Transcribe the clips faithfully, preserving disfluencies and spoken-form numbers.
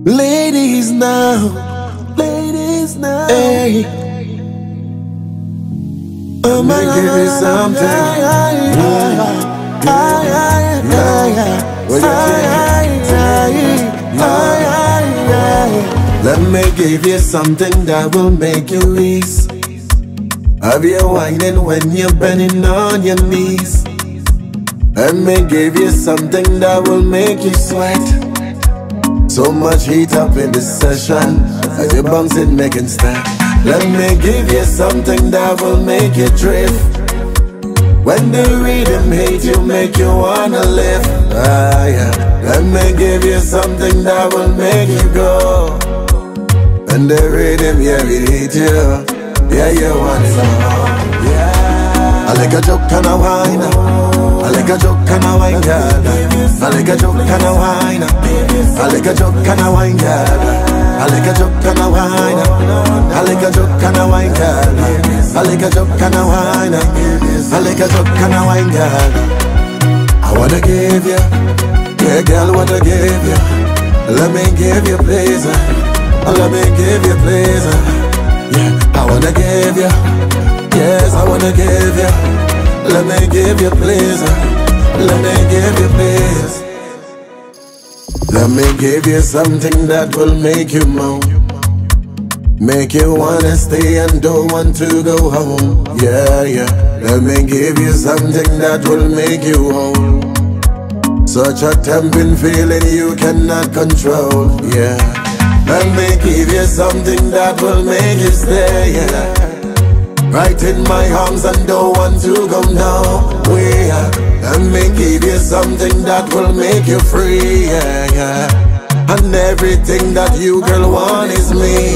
Ladies now, ladies now. Hey, I'm gonna give you something. Let me give you something that will make you ease. Have you whining when you're bending on your knees? Let me give you something that will make you sweat. So much heat up in this session as you're bouncing, making step. Let me give you something that will make you drift. When the rhythm hits you, make you wanna lift. Ah, yeah. Let me give you something that will make you go. When the rhythm, yeah, it hit you, yeah, you want it all. Yeah. I like a joke and a whine. I like a joke and a wine, girl. I like a joke and a wine. I like a joke and a wine, girl. I like a joke and a wine. I like a joke and a wine, girl. I like a joke and a wine. I like a joke and a wine, girl. I wanna give you, yeah, girl, wanna give you. Let me give you pleasure. Let me give you pleasure. Yeah, I wanna give you. Yes, I wanna give you. Let me give you pleasure. Let me give you please. Let me give you something that will make you moan, make you wanna stay and don't want to go home. Yeah, yeah. Let me give you something that will make you whole. Such a tempting feeling you cannot control. Yeah. Let me give you something that will make you stay. Yeah. Right in my arms and don't want to go nowhere. Let me give you something that will make you free, yeah, yeah. And everything that you girl want is me.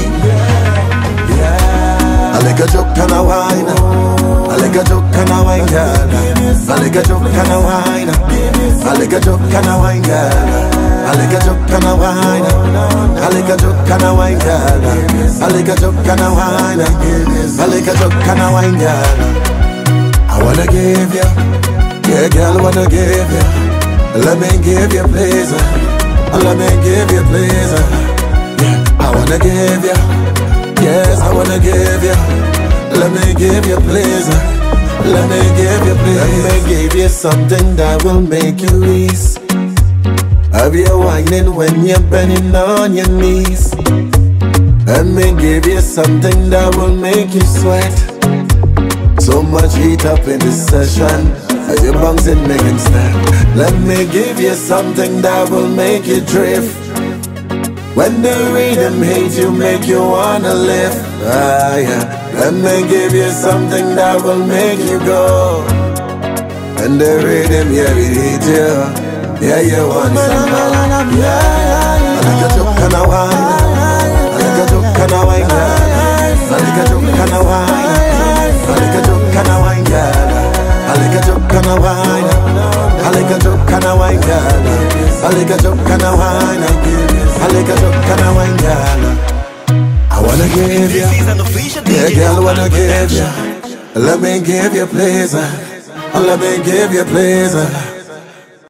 Yeah. I like a joke and a wine. I like a joke and a wine, girl. I like a joke and a wine. I like a joke and a wine, girl. I like a joke and a wine. I like a joke and a wine, girl. I like a joke and a wine. I like a joke and a wine, girl. I wanna give you, yeah, girl, wanna give you. Let me give you pleasure. Let me give you pleasure. Yeah, I wanna give you. Yes, I wanna give you. Let me give you pleasure. Let me give you pleasure. Let me give you something that will make you ease. Have you whining when you're bending on your knees? Let me give you something that will make you sweat. So much heat up in this session as you're bouncing, making step. Let me give you something that will make you drift. When the rhythm hits you, make you wanna lift. Ah, yeah. Let me give you something that will make you go. When the rhythm, yeah, it hits you, yeah, you want some more. I like a joke and a wine. I like a joke and a wine, girl. I like a joke and a wine. I like a joke and a wine, girl. I like a joke and a wine. I like a joke and a wine, girl. I like a joke and a wine. I like a joke and a wine, girl. I wanna give you, yeah, girl, wanna give you. Let me give you pleasure. Let me give you pleasure.